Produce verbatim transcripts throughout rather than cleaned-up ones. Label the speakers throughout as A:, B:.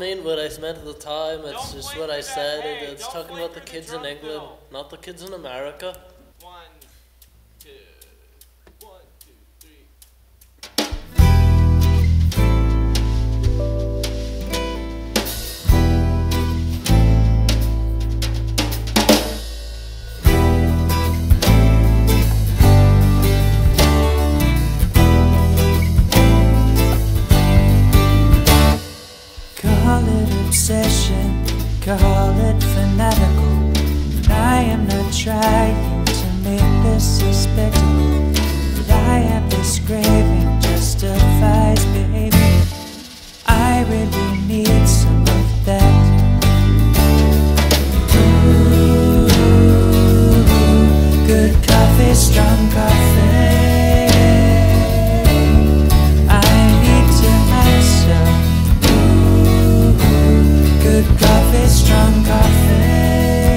A: mean what I meant at the time. It's
B: Don't
A: just
B: point
A: what I
B: to that.
A: said.
B: Hey,
A: It- it's
B: don't
A: talking
B: point
A: about the
B: to the
A: kids in
B: drum
A: England,
B: fill.
A: not the kids in America.
B: One, two, one, two, three.
C: Call it obsession, call it fanatical, but I am not trying to make this a spectacle. But I have this craving justifies behavior. I really need some of that. Ooh, good coffee, strong coffee. I need to have some. Good coffee, strong coffee.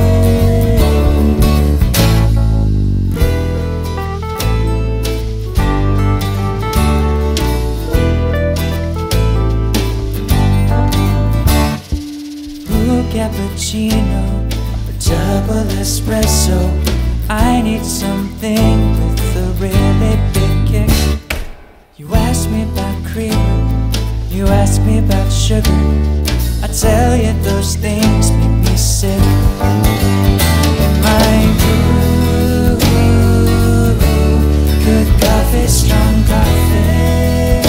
C: Ooh, cappuccino, or double espresso. I need something with a really big kick. You ask me about cream, you ask me about sugar. I tell you those things make me sick. In my room, good coffee, strong coffee.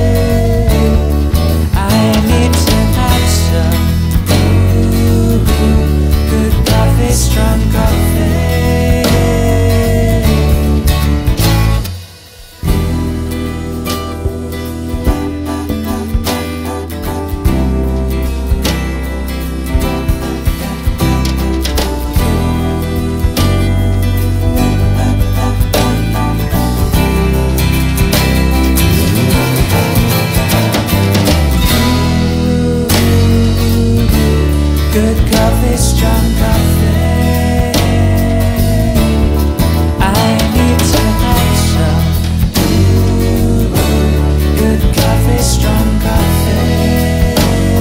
C: I need to have some. Ooh, good coffee, strong coffee. Good coffee, strong coffee. I need to have some. Ooh, good coffee, strong coffee.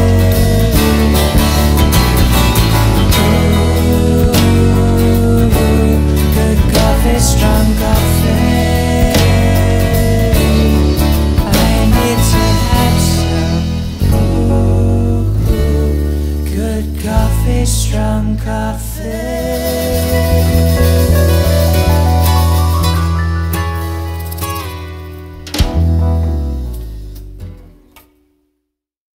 C: Ooh, good coffee, strong coffee. I need to have some. Ooh, good coffee, strong coffee.